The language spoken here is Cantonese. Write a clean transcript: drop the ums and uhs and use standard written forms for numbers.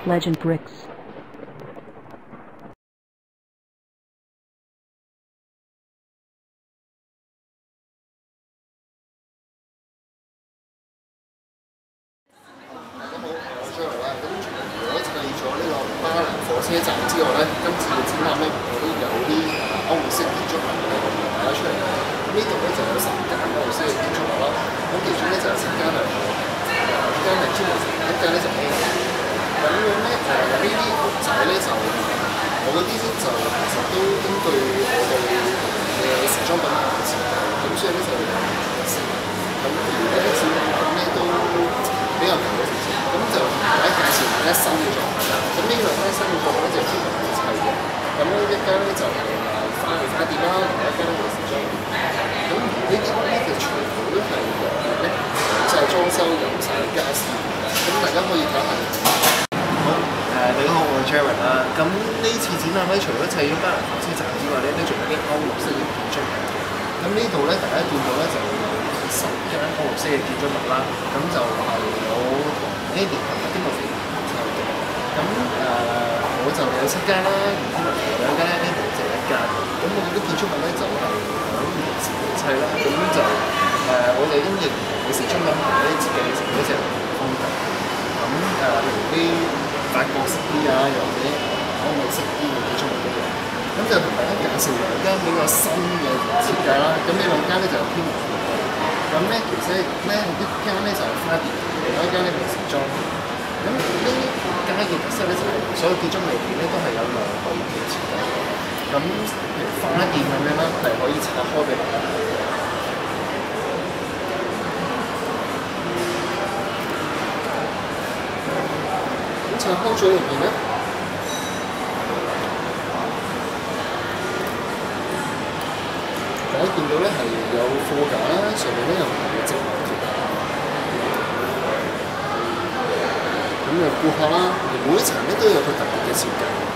Legend Bricks. 巴蘭火車站之外咧，今次嘅展覽咧，我都有啲歐陸式建築物同大家出嚟。咁呢度咧就有10間歐陸式嘅建築物啦。咁其中咧就有7間係一間係專門一間咧就係咁樣咧。呢啲屋仔咧就我嗰啲咧就其實都根據我哋嘅時裝品牌嘅設計，咁所以咧就咁而家啲展覽咧都比較舊嘅少少。咁就喺介紹下咧新嘅作品啦。咁呢兩間新嘅作品咧就專門砌嘅。咁咧一間咧就係花店啦，另外一間咧就時裝。咁呢啲咧就全部都係入邊咧就係裝修有晒傢俬。咁大家可以睇下。好，大家好，我係 Jerry 啦。咁呢次展覽咧，除咗砌咗巴蘭火車站之外咧，都仲有啲歐陸式嘅建築物。咁呢度咧，大家見到咧就有10間歐陸式嘅建築物啦。咁就係有呢年同埋啲木片砌嘅，咁我就有7間啦，然之後2間咧，呢度就1間。咁我哋啲建築物咧就係響現時嚟砌啦，咁就我哋都認嘅時裝品牌咧設計成一隻風格。咁例如啲法國式啲啊，又或者歐美式啲嘅建築物都有。咁就同大家介紹2間比較新嘅設計啦。咁呢2間咧就偏門嘅。咁咧其實咧一間咧就係花店。另外一間咧係時裝，咁呢間嘅特色咧就係所有建築裏邊咧都係有2個嘅設計，咁譬如花店咁樣啦，係可以拆開俾大家睇嘅。咁拆開咗入邊咧，大家見到咧係有貨架啦，上面咧有唔同嘅植物。咁顧客啦，每一層咧都有佢特別嘅設計。